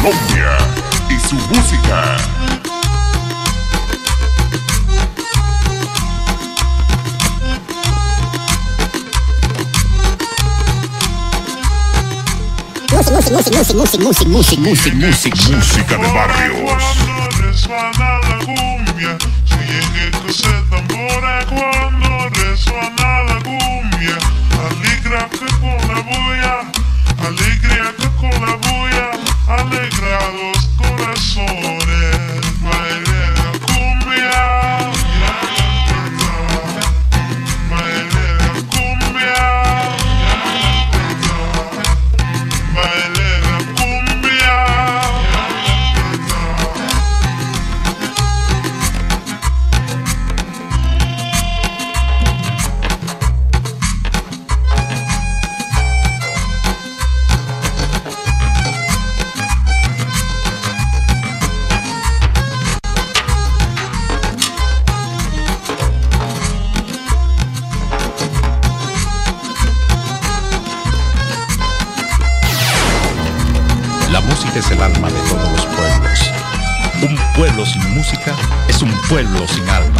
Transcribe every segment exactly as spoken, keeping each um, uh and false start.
Colombia y su música. Música, música, música, música, música, música, música, música de barrios. Cuando resuena la cumbia, se oye que se tambora cuando resuena la cumbia. Alegra que con la bulla, alegría que con la bulla, alegra los corazones. Baile la cumbia, baile la cumbia, baile la cumbia. La música es el alma de todos los pueblos. Un pueblo sin música es un pueblo sin alma.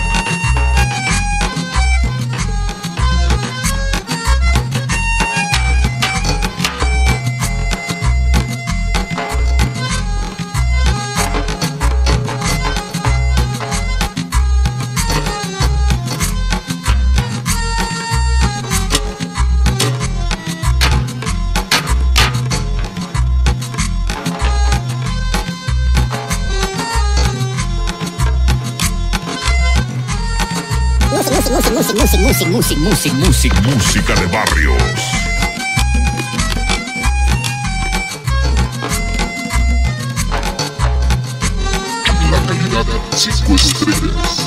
música, música, música, música, música, música, música de barrios. La calidad cinco estrellas.